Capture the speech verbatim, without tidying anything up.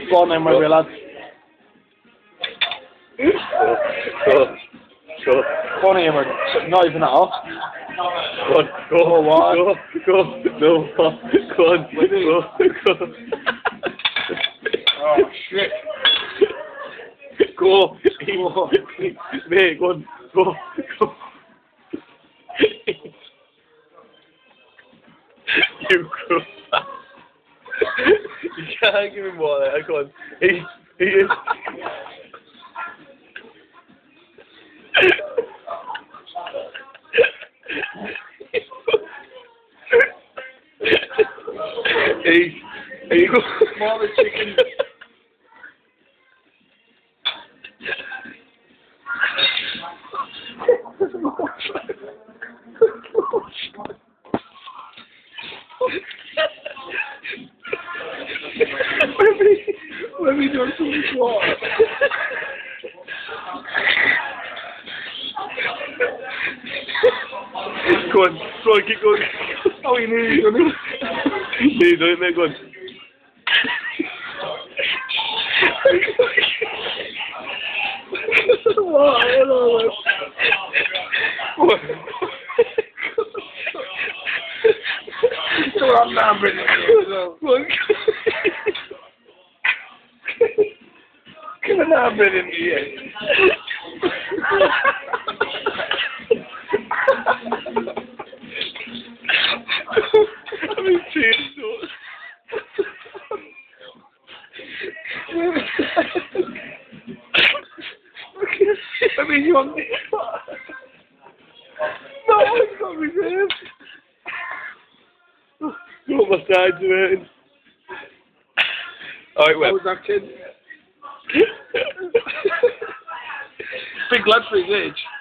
Go on then, Webby, lad. Go. Go. Go on here, man. Not even that off. Go on. Go. Go, what? Go. Go. No. Go on. Go. Go. Oh, shit. Go. Go. Mate, go on. Go. Go. You go. You can't give him more there. Go on. He, he is. Hey, hey, you go. More the chicken. Webby, Webby doing too much water. Go on, go on, keep going. Oh, you nearly done it. Nearly done it, mate, go on. What? I don't know. What? Stuart, I'm now bringing it. Go on. Come on now, bringing it. I'm in tears, Stuart. I mean, you want me? No, it's not reserved. Go on my sides are hurting. Alright, Web. How was that kid? Big lad for his age.